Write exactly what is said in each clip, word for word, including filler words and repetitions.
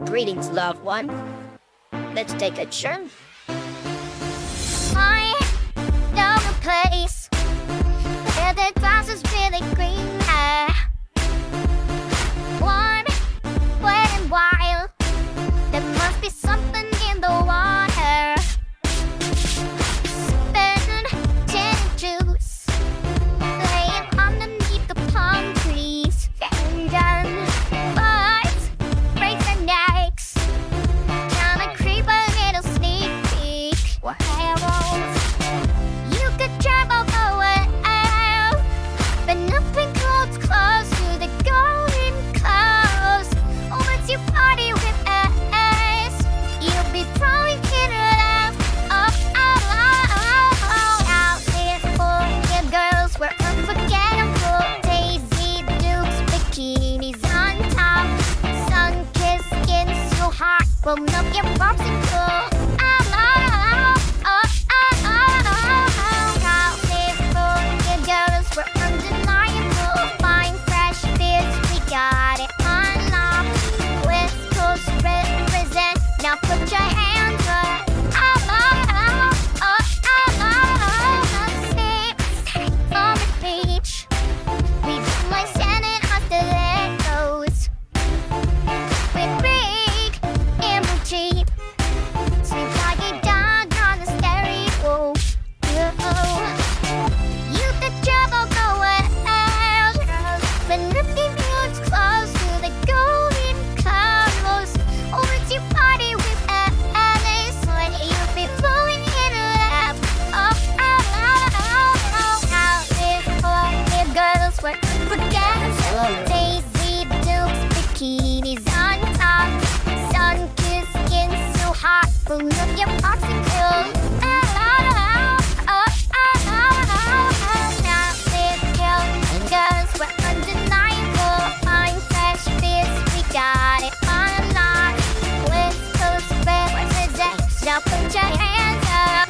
Greetings, loved one. Let's take a journey. I know a place where the grass is really greener, warm, wet and wild. There must be something in the water. Spin gin and juice, laying underneath the palm trees. And then birds break their necks, trying to creep a little sneak peek. Werewolves, you could travel the world, but nothing comes close to the golden clothes. Oh, once you party with us, you'll be throwing it around. Oh, oh, oh, oh. Out there for your girls, we're unforgettable. Daisy Dukes, bikinis on top, sun-kissed skin so hot, roll up your popsicle. Now put your hands up. Oh, oh, oh, oh, oh, Sit on the beach. We do like standing on stilettos. We're big in the Jeep. Sleep like a dog on the stereo. You could travel the world, but nothing moves close to the golden clouds. Oh, once you party with Daisy Dukes, bikinis on top, sun-kissed skin so hot, roll up your popsicle. Oh, oh, oh, oh, oh, oh. Now this girl, girls, we're undeniable. Fine, fresh fish, we got it on lock. West Coast represent, now put your hands up.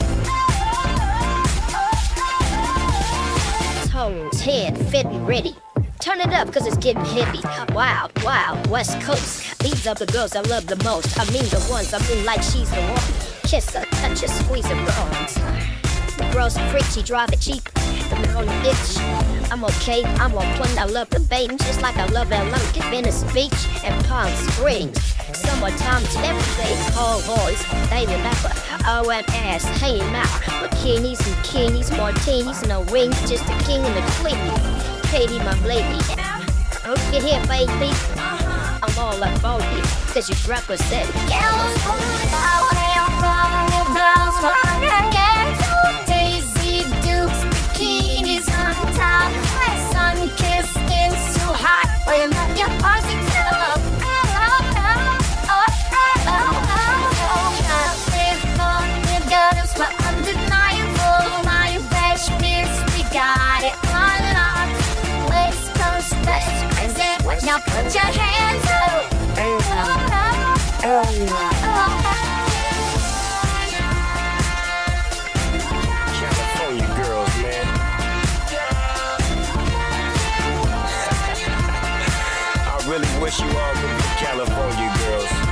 Tones, head, fit and ready. Turn it up, cause it's getting heavy. Wow, wow, West Coast. These are the girls I love the most. I mean the ones, I mean like she's the one. Kiss her, touch her, squeeze her bones. The girl's a freak, she drive it cheap. The mountain bitch. I'm okay, I'm on point. I love the baiting, just like I love L A, Venice Beach and Palm Springs. Summertime is every day. Call boys, they remember. O M S, hanging out. Bikinis and bikinis, martinis, no rings, just the king and the queen. Katy, my lady. Hope you're here, baby. I'm all up for you, cause you represent. Daisy Dukes, bikinis on top, sun-kissed skin so hot, roll up your popsicle. We're undeniable, my fresh beers, we got it on lock. West Coast, West present, now put your hands up. Oh, oh, oh, oh. California girls, man. I really wish you all were California girls.